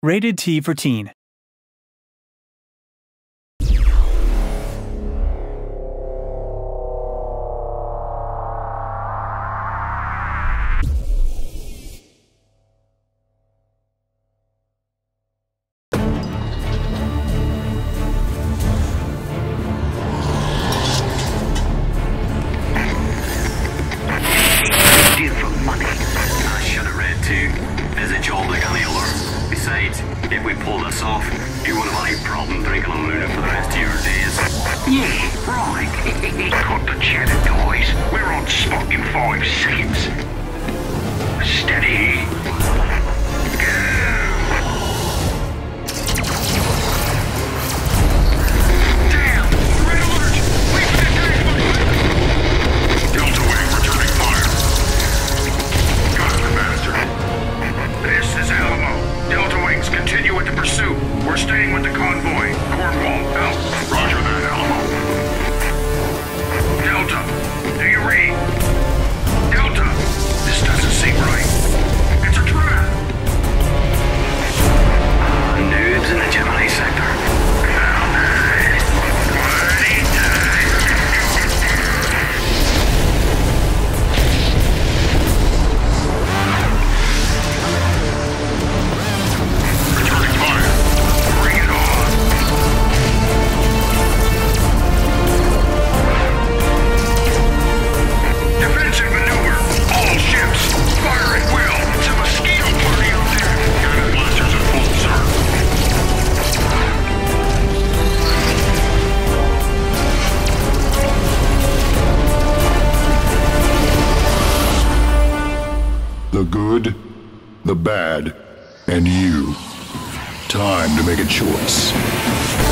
Rated T for Teen. If we pull this off, you won't have any problem drinking on Luna for the rest of your days. Yeah, right. Cut the chatter, guys. We're on spot in 5 seconds. Steady. Damn! Red alert! Wait for the attack! Delta Wing returning fire. Got the bastard. This is Alamo. Delta Wings continue with the pursuit. We're staying with the convoy. Cornwall, out. Roger that, Alamo. Delta, do you read? Delta, this doesn't seem right. It's a trap. Noobs in the Gemini sector. The good, the bad, and you. Time to make a choice.